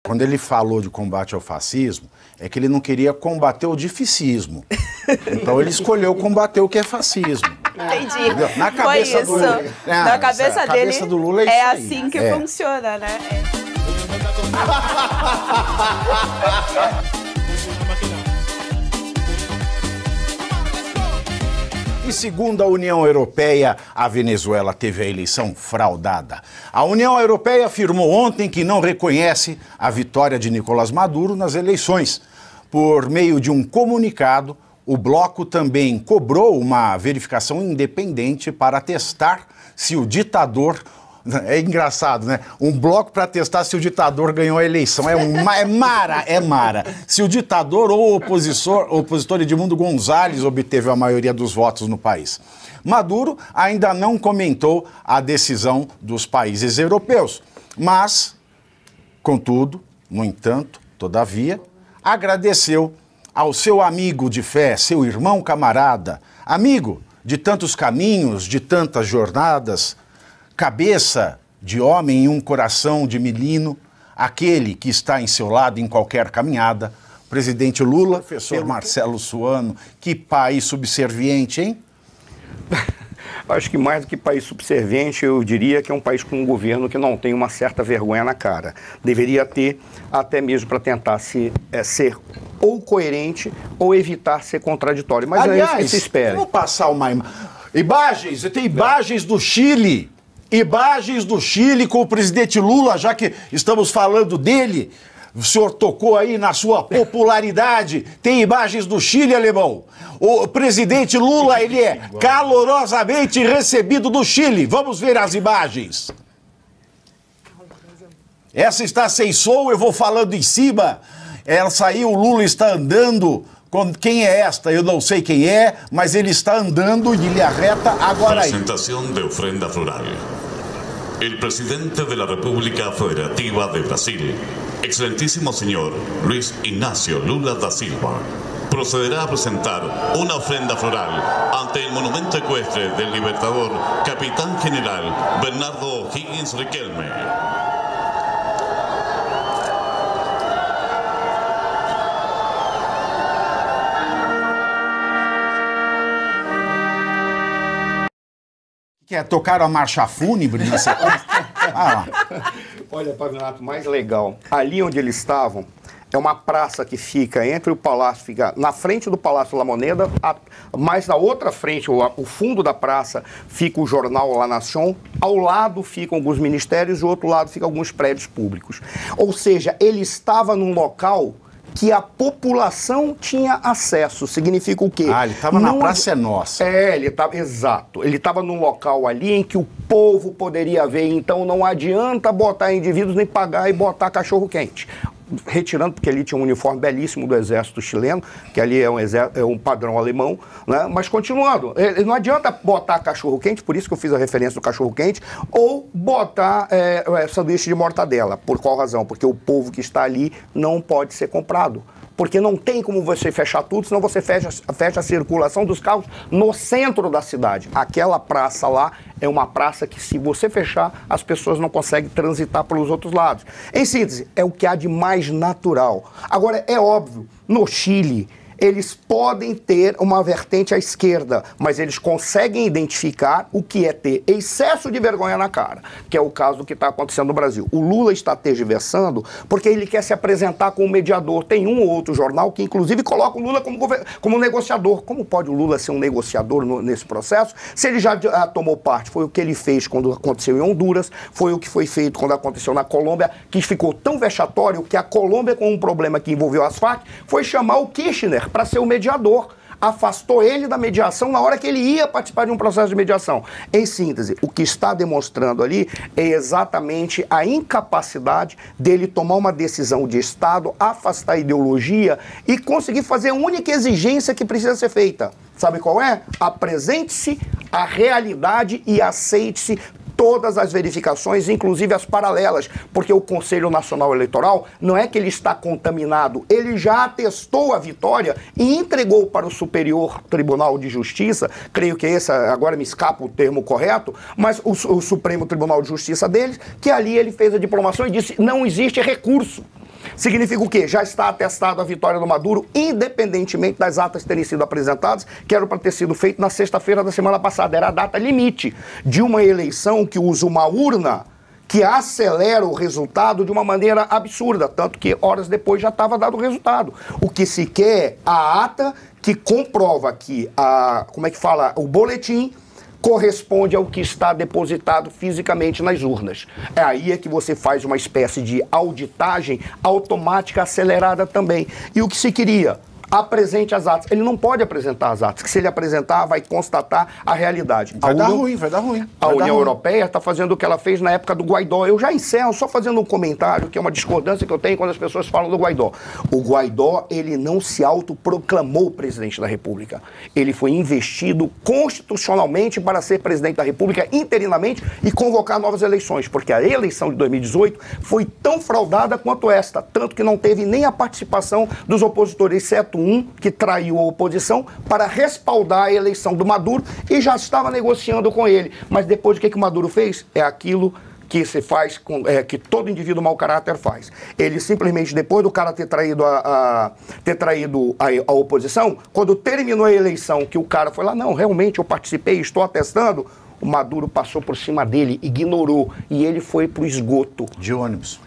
quando ele falou de combate ao fascismo, é que ele não queria combater o dificismo. Então ele escolheu combater o que é fascismo. Entendi. Entendeu? Na cabeça do Lula. Na cabeça dele do Lula é isso aí. assim que funciona, né? E segundo a União Europeia, a Venezuela teve a eleição fraudada. A União Europeia afirmou ontem que não reconhece a vitória de Nicolás Maduro nas eleições. Por meio de um comunicado, o bloco também cobrou uma verificação independente para testar se o ditador... É engraçado, né? Um bloco para testar se o ditador ganhou a eleição. É mara. Se o ditador ou opositor Edmundo González obteve a maioria dos votos no país. Maduro ainda não comentou a decisão dos países europeus. Mas, contudo, no entanto, todavia, agradeceu ao seu amigo de fé, seu irmão camarada, amigo de tantos caminhos, de tantas jornadas, cabeça de homem e um coração de menino, aquele que está em seu lado em qualquer caminhada, presidente Lula, professor Marcelo Suano, que país subserviente, hein? Acho que mais do que país subserviente, eu diria que é um país com um governo que não tem uma certa vergonha na cara. Deveria ter, até mesmo para tentar ser ou coerente ou evitar ser contraditório. Mas aliás, é isso que se espera. Vamos passar uma imagens, tem imagens do Chile. Imagens do Chile com o presidente Lula, já que estamos falando dele. O senhor tocou aí na sua popularidade. Tem imagens do Chile, alemão. O presidente Lula, ele é calorosamente recebido do Chile. Vamos ver as imagens. Essa está sem som, eu vou falando em cima. Essa aí, o Lula está andando. Quem é esta? Eu não sei quem é, mas ele está andando de linha reta agora aí. Presentación de ofrenda floral. El presidente de la República Federativa de Brasil, excelentísimo señor Luis Ignacio Lula da Silva, procederá a presentar una ofrenda floral ante el monumento ecuestre del libertador Capitán General Bernardo O'Higgins Riquelme. Quer tocar a marcha fúnebre na sequência? Olha, Pavinato, mais legal. Ali onde eles estavam, é uma praça que fica entre o palácio, fica na frente do Palácio La Moneda, mas na outra frente, o fundo da praça, fica o jornal La Nación, ao lado ficam alguns ministérios, do outro lado ficam alguns prédios públicos. Ou seja, ele estava num local que a população tinha acesso. Significa o quê? Ele estava na Praça é Nossa. Ele estava, exato. Ele estava num local ali em que o povo poderia ver, então não adianta botar indivíduos nem pagar e botar cachorro-quente. Retirando, porque ali tinha um uniforme belíssimo do exército chileno, que ali é um padrão alemão, né? Mas continuando, não adianta botar cachorro-quente, por isso que eu fiz a referência do cachorro-quente, ou botar sanduíche de mortadela. Por qual razão? Porque o povo que está ali não pode ser comprado. Porque não tem como você fechar tudo, senão você fecha a circulação dos carros no centro da cidade. Aquela praça lá é uma praça que, se você fechar, as pessoas não conseguem transitar pelos outros lados. Em síntese, é o que há de mais natural. Agora, é óbvio, no Chile, eles podem ter uma vertente à esquerda, mas eles conseguem identificar o que é ter excesso de vergonha na cara, que é o caso do que está acontecendo no Brasil. O Lula está tergiversando porque ele quer se apresentar como mediador. Tem um ou outro jornal que, inclusive, coloca o Lula como negociador. Como pode o Lula ser um negociador nesse processo? Se ele já tomou parte, foi o que ele fez quando aconteceu em Honduras, foi o que foi feito quando aconteceu na Colômbia, que ficou tão vexatório que a Colômbia, com um problema que envolveu as Farc, foi chamar o Kirchner para ser o mediador. Afastou ele da mediação na hora que ele ia participar de um processo de mediação. Em síntese, o que está demonstrando ali é exatamente a incapacidade dele tomar uma decisão de Estado, afastar a ideologia e conseguir fazer a única exigência que precisa ser feita. Sabe qual é? Apresente-se a realidade e aceite-se todas as verificações, inclusive as paralelas, porque o Conselho Nacional Eleitoral não é que ele está contaminado, ele já atestou a vitória e entregou para o Superior Tribunal de Justiça, creio que esse, agora me escapa o termo correto, mas o Supremo Tribunal de Justiça deles, que ali ele fez a diplomação e disse, não existe recurso. Significa o quê? Já está atestada a vitória do Maduro, independentemente das atas terem sido apresentadas, que era para ter sido feito na sexta-feira da semana passada. Era a data limite de uma eleição que usa uma urna que acelera o resultado de uma maneira absurda, tanto que horas depois já estava dado o resultado. O que se quer é a ata que comprova que o boletim corresponde ao que está depositado fisicamente nas urnas. É aí que você faz uma espécie de auditagem automática acelerada também. E o que se queria? Apresente as atas. Ele não pode apresentar as atas, que se ele apresentar, vai constatar a realidade. Vai dar ruim. A União Europeia está fazendo o que ela fez na época do Guaidó. Eu já encerro só fazendo um comentário, que é uma discordância que eu tenho quando as pessoas falam do Guaidó. O Guaidó, ele não se autoproclamou presidente da República. Ele foi investido constitucionalmente para ser presidente da República interinamente e convocar novas eleições, porque a eleição de 2018 foi tão fraudada quanto esta, tanto que não teve nem a participação dos opositores, exceto um que traiu a oposição para respaldar a eleição do Maduro e já estava negociando com ele. Mas depois o que o Maduro fez? É aquilo que se faz, que todo indivíduo mau caráter faz. Ele simplesmente, depois do cara ter traído a oposição, quando terminou a eleição, que o cara foi lá, não, realmente eu participei, estou atestando, o Maduro passou por cima dele, ignorou, e ele foi pro esgoto. De ônibus.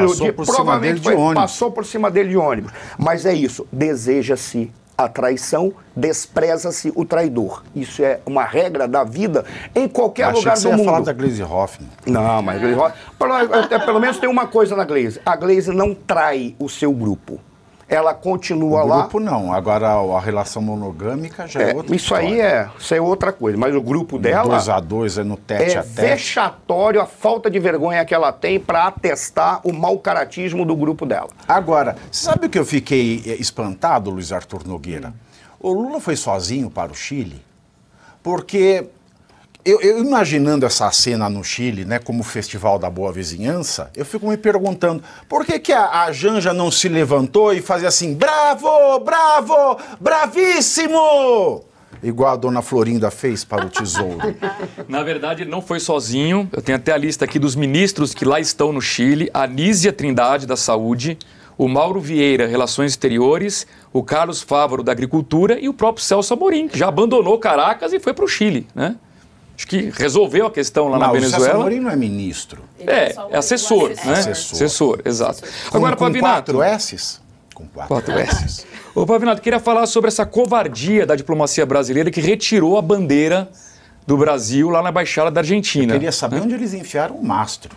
Passou por cima dele de ônibus. Mas é isso, deseja-se a traição, despreza-se o traidor. Isso é uma regra da vida em qualquer lugar do mundo. Você ia falar da Gleisi Hoffmann. Não, mas Gleisi Hoffmann, pelo menos tem uma coisa na Gleisi. A Gleisi não trai o seu grupo. Ela continua lá. O grupo não, agora a relação monogâmica já é outra história. Isso é outra coisa, mas o grupo dela... 2-2, é no tete a tete. É vexatório a falta de vergonha que ela tem para atestar o mau caratismo do grupo dela. Agora, sabe o que eu fiquei espantado, Luiz Arthur Nogueira? O Lula foi sozinho para o Chile, porque... Eu imaginando essa cena no Chile, né, como o Festival da Boa Vizinhança, eu fico me perguntando, por que a Janja não se levantou e fazia assim, bravo, bravo, bravíssimo, igual a dona Florinda fez para o Tesouro? Na verdade, ele não foi sozinho, eu tenho até a lista aqui dos ministros que lá estão no Chile, a Anísia Trindade, da Saúde, o Mauro Vieira, Relações Exteriores, o Carlos Fávaro, da Agricultura, e o próprio Celso Amorim, que já abandonou Caracas e foi para o Chile, né? Acho que resolveu a questão lá na Venezuela. O Celso Amorim não é ministro. É assessor, né? Assessor, exato. Agora, Pavinato... Com 4 S's? Com 4 S's. Ô, Pavinato, queria falar sobre essa covardia da diplomacia brasileira que retirou a bandeira do Brasil lá na Embaixada da Argentina. Eu queria saber onde eles enfiaram o mastro.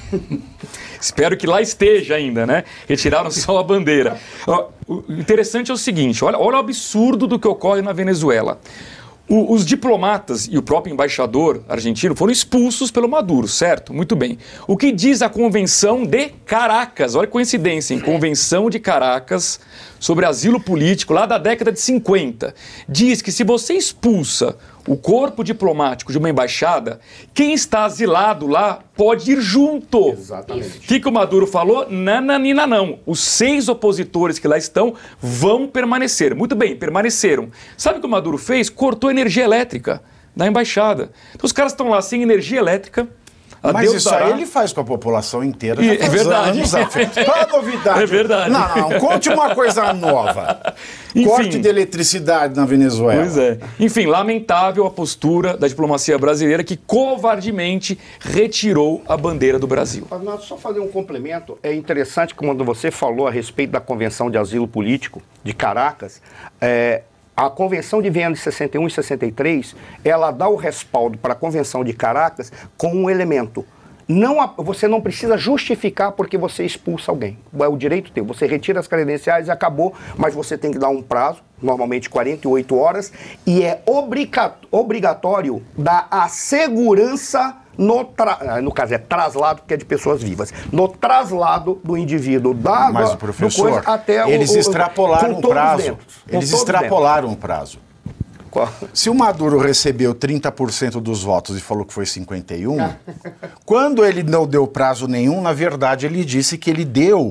Espero que lá esteja ainda, né? Retiraram só a bandeira. O interessante é o seguinte, olha o absurdo do que ocorre na Venezuela. Os diplomatas e o próprio embaixador argentino foram expulsos pelo Maduro, certo? Muito bem. O que diz a Convenção de Caracas? Olha que coincidência, hein? Convenção de Caracas sobre asilo político, lá da década de 50. Diz que se você expulsa o corpo diplomático de uma embaixada, quem está asilado lá pode ir junto. Exatamente. O que o Maduro falou? Nananina não. Os 6 opositores que lá estão vão permanecer. Muito bem, permaneceram. Sabe o que o Maduro fez? Cortou energia elétrica da embaixada. Então os caras estão lá sem energia elétrica. Mas isso aí ele faz com a população inteira. É verdade. Qual a novidade? É verdade. Não, conte uma coisa nova. Enfim, corte de eletricidade na Venezuela. Pois é. Enfim, lamentável a postura da diplomacia brasileira que covardemente retirou a bandeira do Brasil. Só fazer um complemento. É interessante que quando você falou a respeito da Convenção de Asilo Político de Caracas, a Convenção de Viena de 61 e 63, ela dá o respaldo para a Convenção de Caracas com um elemento. Você não precisa justificar porque você expulsa alguém. É o direito teu. Você retira as credenciais e acabou, mas você tem que dar um prazo, normalmente 48 horas, e é obrigatório dar a segurança no caso é traslado, porque é de pessoas vivas, no traslado do indivíduo Mas o professor, até eles extrapolaram o prazo. Eles extrapolaram o prazo. Qual? Se o Maduro recebeu 30% dos votos e falou que foi 51%, quando ele não deu prazo nenhum, na verdade ele disse que ele deu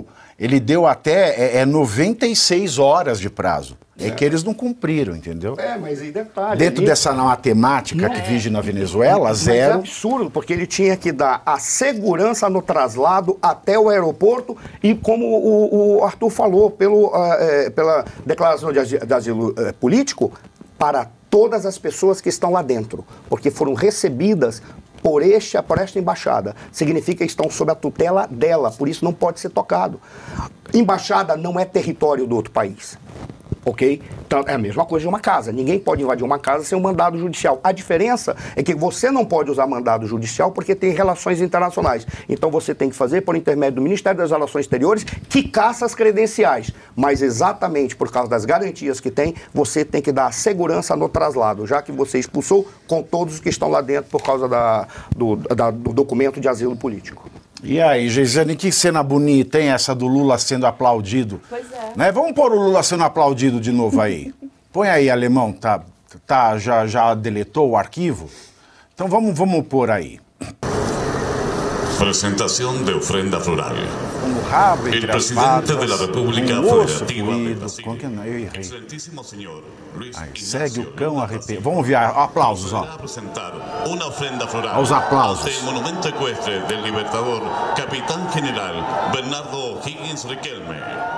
Ele deu até 96 horas de prazo. É que eles não cumpriram, entendeu? Mas aí detalhe... Dentro dessa matemática que vige na Venezuela, zero... É absurdo, porque ele tinha que dar a segurança no traslado até o aeroporto e, como o Arthur falou, pela declaração de asilo político, para todas as pessoas que estão lá dentro, porque foram recebidas por esta embaixada. Significa que estão sob a tutela dela, por isso não pode ser tocado. Embaixada não é território do outro país. Ok? Então, é a mesma coisa de uma casa. Ninguém pode invadir uma casa sem um mandado judicial. A diferença é que você não pode usar mandado judicial porque tem relações internacionais. Então você tem que fazer por intermédio do Ministério das Relações Exteriores, que caça as credenciais. Mas exatamente por causa das garantias que tem, você tem que dar segurança no traslado, já que você expulsou com todos os que estão lá dentro por causa do documento de asilo político. E aí, Geisiane, que cena bonita, hein? Essa do Lula sendo aplaudido. Pois é. Né? Vamos pôr o Lula sendo aplaudido de novo aí. Põe aí, alemão, já deletou o arquivo? Então vamos pôr aí. Presentación de ofrenda floral. Com o rabo entre El as presidente patas, de la República com o osso Federativa de roído. Brasil, Como que não? Eu errei. excelentíssimo señor Luis Aí, Ignacio segue o cão Lula da arrependido. Silva, Vamos ver, aplausos, ó. procederá a presentar una ofrenda floral Aos aplausos. ante el monumento ecuestre del libertador Capitán General Bernardo Higgins Riquelme.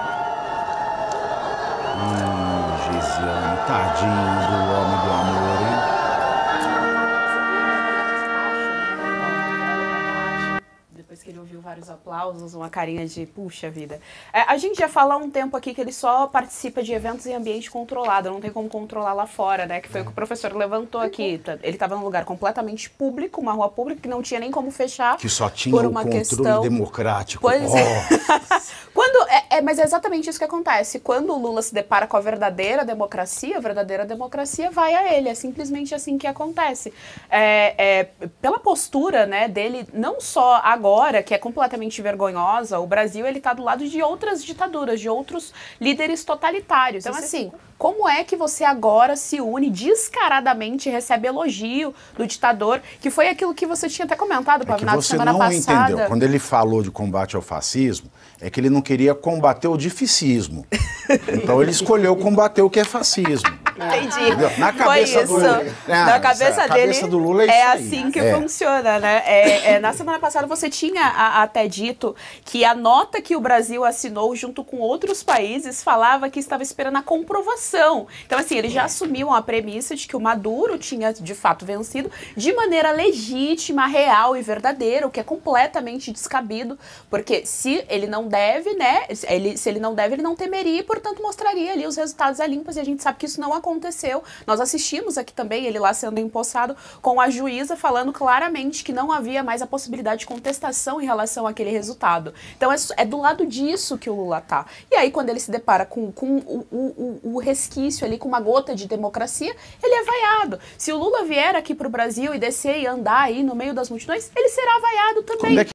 Geisiane, tadinho do homem do amor, hein? Depois que ele ouviu vários aplausos, uma carinha de puxa vida. A gente já falou há um tempo aqui que ele só participa de eventos em ambiente controlado, não tem como controlar lá fora, né? Que foi o que o professor levantou aqui. Ele estava num lugar completamente público, uma rua pública que não tinha nem como fechar. Que só tinha por o uma controle questão democrático. Pois é. Mas é exatamente isso que acontece. Quando o Lula se depara com a verdadeira democracia vai a ele. É simplesmente assim que acontece. Pela postura, né, dele, não só agora, que é completamente vergonhosa, o Brasil ele está do lado de outras ditaduras, de outros líderes totalitários. Então, assim, como é que você agora se une descaradamente e recebe elogio do ditador, que foi aquilo que você tinha até comentado, Pavinato, semana passada. Você não entendeu. Quando ele falou de combate ao fascismo, é que ele não queria combater o dificismo. Então ele escolheu combater o que é fascismo. Entendi. Na cabeça do Lula. Na cabeça dele do Lula é isso aí. assim que funciona, né? Na semana passada você tinha até dito que a nota que o Brasil assinou junto com outros países falava que estava esperando a comprovação. Então, assim, eles já assumiam a premissa de que o Maduro tinha, de fato, vencido de maneira legítima, real e verdadeira, o que é completamente descabido, porque se ele não deve, né? Se ele não deve, ele não temeria e, portanto, mostraria ali os resultados a limpas, e a gente sabe que isso não aconteceu. Nós assistimos aqui também ele lá sendo empossado com a juíza falando claramente que não havia mais a possibilidade de contestação em relação àquele resultado. Então é do lado disso que o Lula tá. E aí quando ele se depara com o resquício ali, com uma gota de democracia, ele é vaiado. Se o Lula vier aqui pro Brasil e descer e andar aí no meio das multidões, ele será vaiado também.